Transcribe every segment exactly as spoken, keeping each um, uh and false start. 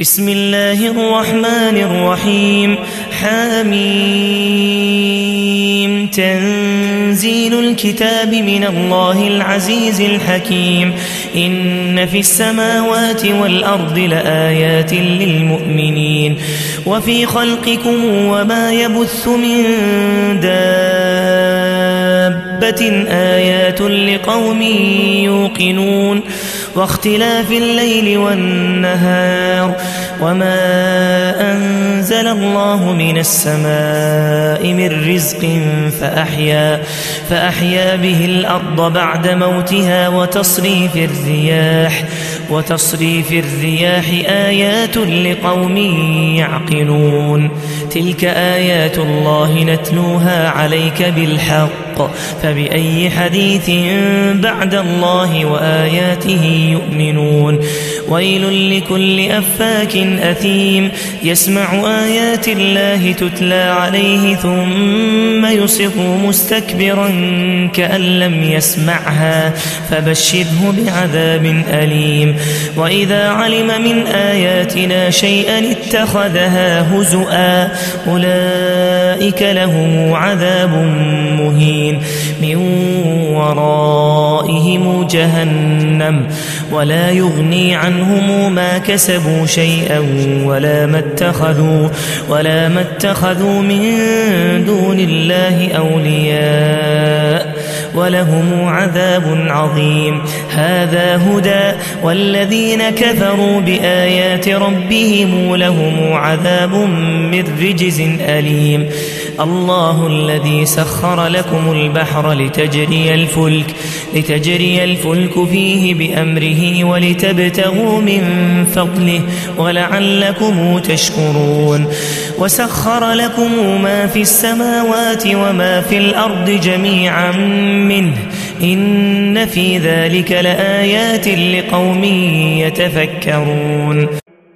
بسم الله الرحمن الرحيم. حميم. تنزيل الكتاب من الله العزيز الحكيم. إن في السماوات والأرض لآيات للمؤمنين وفي خلقكم وما يبث من دابة آيات لقوم يوقنون واختلاف الليل والنهار وما أنزل الله من السماء من رزق فأحيا, فأحيا به الأرض بعد موتها وتصريف الرياح وتصريف الرياح آيات لقوم يعقلون. تلك آيات الله نتلوها عليك بالحق فبأي حديث بعد الله وآياته يؤمنون. ويل لكل أفاك أثيم يسمع آيات الله تتلى عليه ثم يصر مستكبرا كأن لم يسمعها فبشره بعذاب أليم. وإذا علم من آياتنا شيئا اتخذها هزؤا أولئك لهم عذاب مهين من ورائهم جهنم ولا يغني عنهم ما كسبوا شيئا ولا ما اتخذوا ولا ما اتخذوا من دون الله أولياء ولهم عذاب عظيم. هذا هدى والذين كفروا بآيات ربهم لهم عذاب من رجز أليم. الله الذي سخر لكم البحر لتجري الفلك لتجري الفلك فيه بأمره ولتبتغوا من فضله ولعلكم تشكرون. وسخر لكم ما في السماوات وما في الأرض جميعا منه إن في ذلك لآيات لقوم يتفكرون.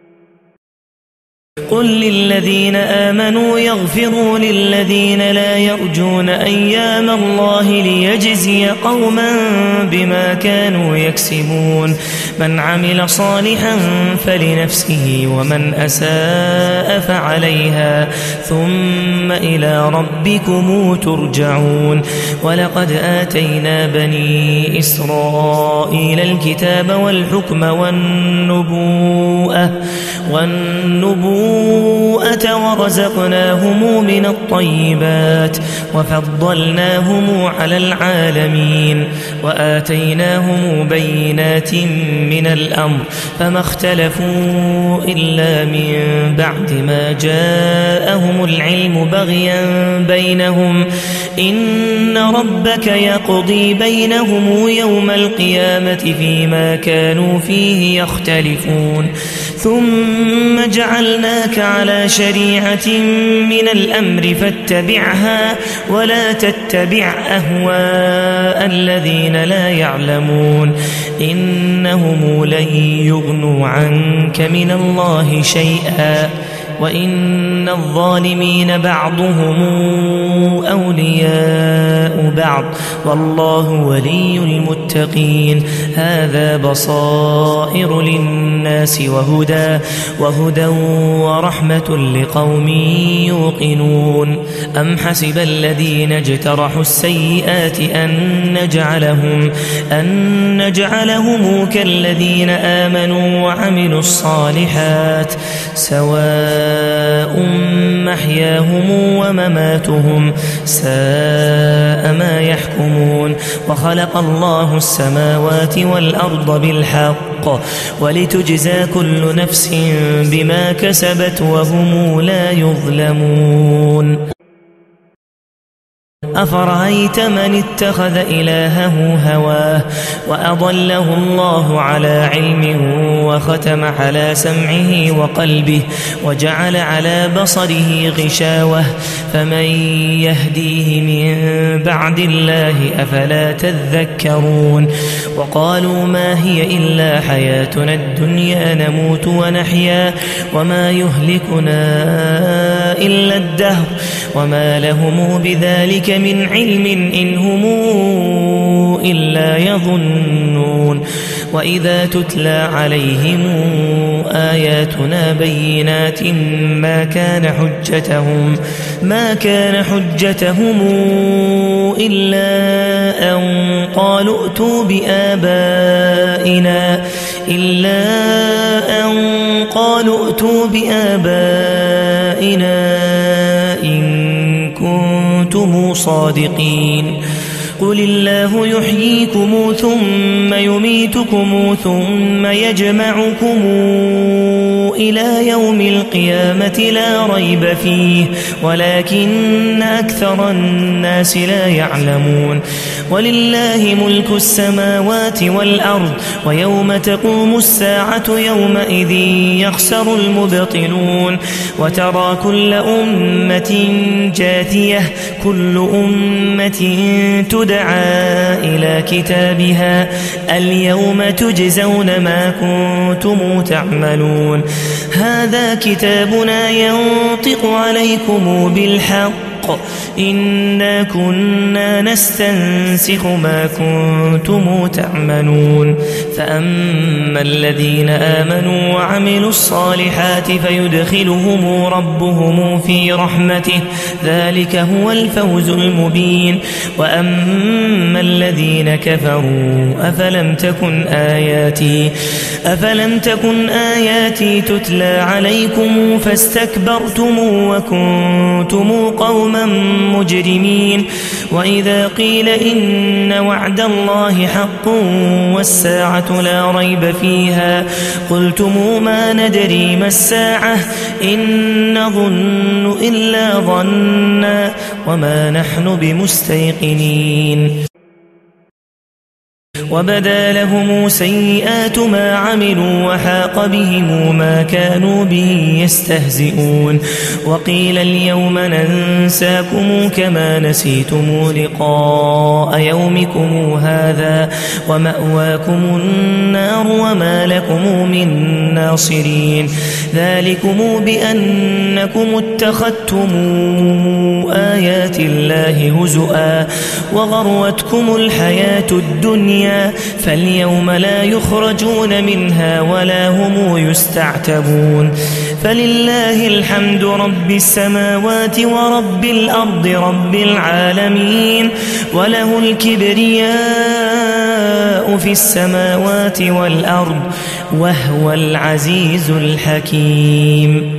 قل للذين آمنوا يغفروا للذين لا يرجون أيام الله ليجزي قوما بما كانوا يكسبون. من عمل صالحا فلنفسه ومن أساء فعليها ثم إلى ربكم ترجعون. ولقد آتينا بني إسرائيل الكتاب والحكم والنبوءة والنبوءة ورزقناهم من الطيبات وفضلناهم على العالمين وآتيناهم بينات من الأمر فما اختلفوا إلا من بعد ما جاءهم العلم بغيا بينهم إن ربك يقضي بينهم يوم القيامة فيما كانوا فيه يختلفون. ثم جعلناك على شريعة من الأمر فاتبعها ولا تتبع أهواء الذين لا يعلمون إنهم لن يغنوا عنك من الله شيئا وإن الظالمين بعضهم أولياء بعض والله ولي المتقين. هذا بصائر للناس وهدى وهدى ورحمة لقوم يوقنون. أم حسب الذين اجترحوا السيئات أن نجعلهم أن نجعلهم كالذين آمنوا وعملوا الصالحات سواء محياهم ومماتهم ساء ما يحكمون. وخلق الله السماوات والأرض بالحق ولتجزى كل نفس بما كسبت وهم لا يظلمون. أفرأيت من اتخذ إلهه هواه وأضله الله على علم وختم على سمعه وقلبه وجعل على بصره غشاوة فمن يهديه من بعد الله أفلا تذكرون. وقالوا ما هي إلا حياتنا الدنيا نموت ونحيا وما يهلكنا إلا الدهر وما لهم بذلك من علم إن هم إلا يظنون. وإذا تتلى عليهم آياتنا بينات ما كان حجتهم ما كان حجتهم إلا أن قالوا ائتوا بآبائنا إلا أن قالوا ائتوا بآبائنا إن كنتم صادقين قل الله يحييكم ثم يميتكم ثم يجمعكم إلى يوم القيامة لا ريب فيه ولكن أكثر الناس لا يعلمون ولله ملك السماوات والأرض ويوم تقوم الساعة يومئذ يخسر المبطلون وترى كل أمة جاثية كل أمة تدعى إلى كتابها اليوم تجزون ما كنتم تعملون هذا كتابنا ينطق عليكم بالحق إنا كنا نستنسخ ما كنتم تعملون فأما الذين آمنوا وعملوا الصالحات فيدخلهم ربهم في رحمته ذلك هو الفوز المبين وأما الذين كفروا أفلم تكن آياتي أفلم تكن آياتي تتلى عليكم فاستكبرتم وكنتم قوما مجرمين وإذا قيل إن وعد الله حق والساعة لا ريب فيها قلتم ما ندري ما الساعة إن نظن إلا ظنا وما نحن بمستيقنين وبدا لهم سيئات ما عملوا وحاق بهم ما كانوا به يستهزئون وقيل اليوم ننساكم كما نسيتم لقاء يومكم هذا ومأواكم النار وما لكم من ناصرين ذلكم بأنكم اتخذتم آيات الله هزؤا وغرتكم الحياة الدنيا فاليوم لا يخرجون منها ولا هم يستعتبون فلله الحمد رب السماوات ورب الأرض رب العالمين وله الكبرياء في السماوات والأرض وهو العزيز الحكيم